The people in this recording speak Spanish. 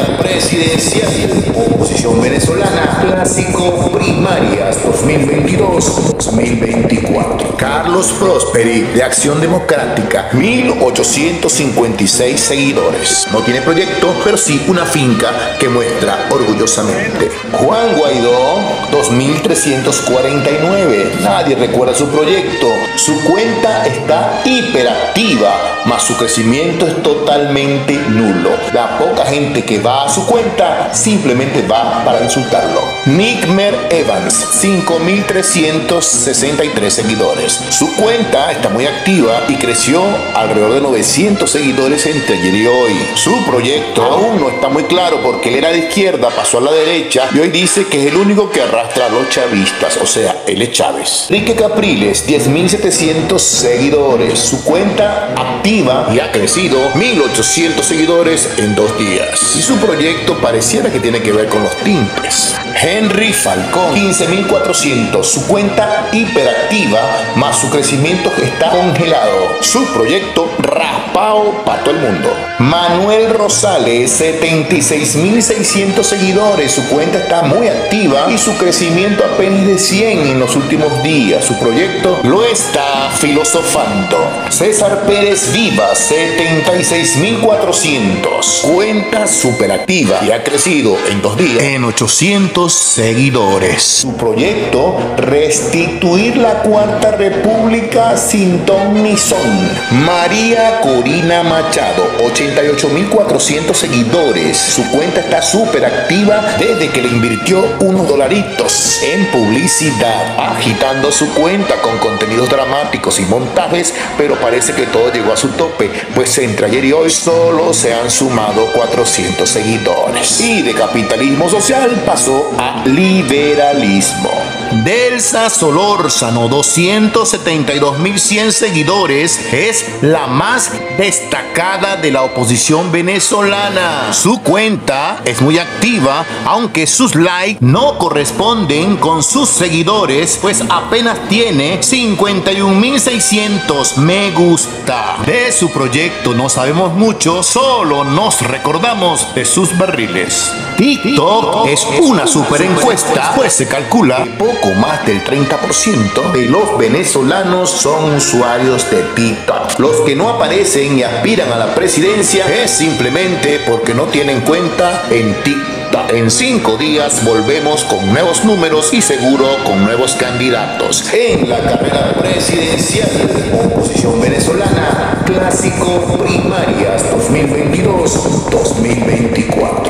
carrera presidencial, oposición venezolana, clásico primarias 2022-2024. Carlos Prosperi, de Acción Democrática, 1856 seguidores. No tiene proyecto, pero sí una finca que muestra orgullosamente. Juan Guaidó, 2349. Nadie recuerda su proyecto. Su cuenta está hiperactiva, mas su crecimiento es totalmente nulo. La poca gente que va a su cuenta simplemente va para insultarlo. Nickmer Evans, 5363 seguidores. Su cuenta está muy activa y creció alrededor de 900 seguidores entre ayer y hoy. Su proyecto aún no está muy claro porque él era de izquierda, pasó a la derecha y hoy dice que es el único que arrastra a los chavistas, o sea, él es Chávez. Enrique Capriles, 10.700 seguidores. Su cuenta activa y ha crecido 1.800 seguidores en 2 días. Y su proyecto pareciera que tiene que ver con los timpes. Henry Falcón, 15.400. Su cuenta hiperactiva, más su crecimiento está congelado. Su proyecto raspado para todo el mundo. Manuel Rosales, 76.600 seguidores. Su cuenta está muy activa y su crecimiento apenas de 100 en los últimos días. Su proyecto lo está filosofando. César Pérez Vivas, 76.400. Cuenta superactiva y ha crecido en 2 días en 800 seguidores. Su proyecto, restituir la Cuarta República sin ton ni son. María Corina Machado, 88.400 seguidores. Su cuenta está súper activa desde que le invirtió unos dolaritos en publicidad, agitando su cuenta con contenidos dramáticos y montajes, pero parece que todo llegó a su tope, pues entre ayer y hoy solo se han sumado 400 seguidores. Y de capitalismo social pasó a liberalismo. Delsa Solórzano, 272.100 seguidores, es la más destacada de la oposición venezolana. Su cuenta es muy activa, aunque sus likes no corresponden con sus seguidores, pues apenas tiene 51.600 me gusta. De su proyecto no sabemos mucho, solo nos recordamos de sus barriles. TikTok es una super encuesta, pues se calcula que poco más del 30% de los venezolanos son usuarios de TikTok. Los que no aparecen y aspiran a la presidencia es simplemente porque no tienen cuenta en TikTok. En 5 días volvemos con nuevos números y seguro con nuevos candidatos en la carrera presidencial, oposición venezolana, clásico primarias 2022-2024.